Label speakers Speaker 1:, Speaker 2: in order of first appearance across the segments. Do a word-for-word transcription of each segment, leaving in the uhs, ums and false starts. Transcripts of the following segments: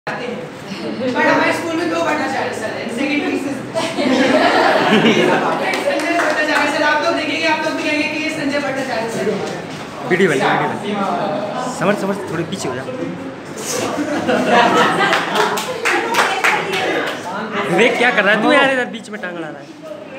Speaker 1: But हमारे school में दो भट्टाचार्य सर हैं, सेकेंडरी से संजय भट्टाचार्य सर। आप लोग देखेंगे, आप लोग भी कहेंगे कि ये संजय भट्टाचार्य सर।
Speaker 2: वीडियो बन वीडियो समझ समझ थोड़ी पीछे हो जा। विवेक क्या कर रहा है तू यार, इधर बीच में टांग ला रहा है।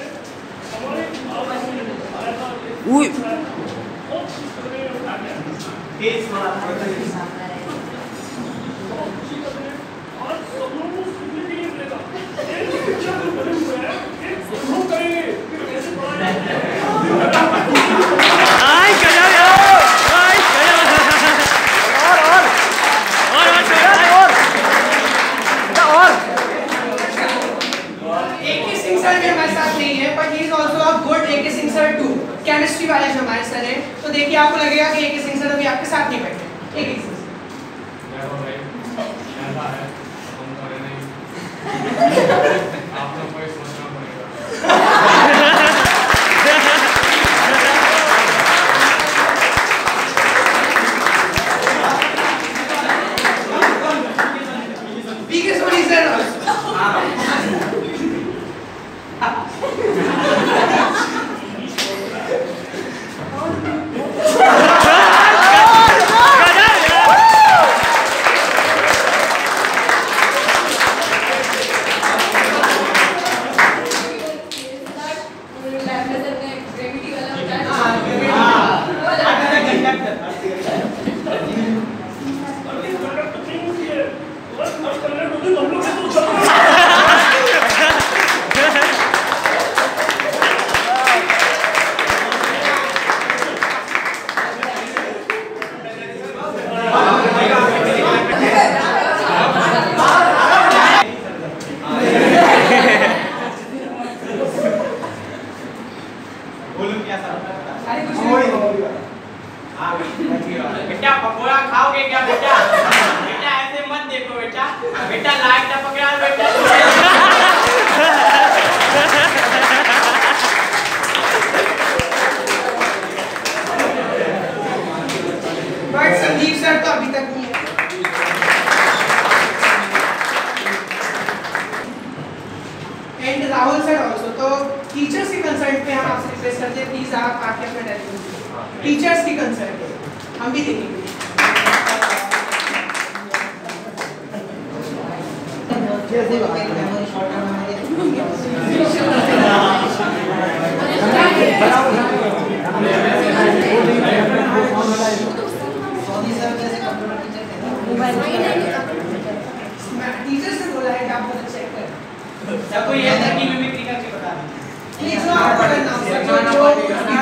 Speaker 1: केमिस्ट्री वाले जो हमारे सर हैं, तो देखिए आपको लगेगा कि एक सिंह सर अभी आपके साथ नहीं बैठे। एक एक बीके सोनी सर
Speaker 3: बेटा पकोड़ा खाओगे क्या बेटा? बेटा ऐसे मत देखो बेटा, बेटा लाइट ना पकड़ा बेटा।
Speaker 1: बट संदीप सर तो अभी तक नहीं है। And Rahul sir also. तो टीचर्स के कंसर्ट पे हम आपसे रिक्वेस्ट करते हैं, प्लीज आप आके अपना टेलीफोन टीचर्स की कंसर्ट है हम भी देखेंगे। टीचर से बोला है कि आप मुझे चेक करें।
Speaker 3: कोई ऐसा की मिमिक्री करके बता दीजिए।
Speaker 1: प्लीज आपको नाम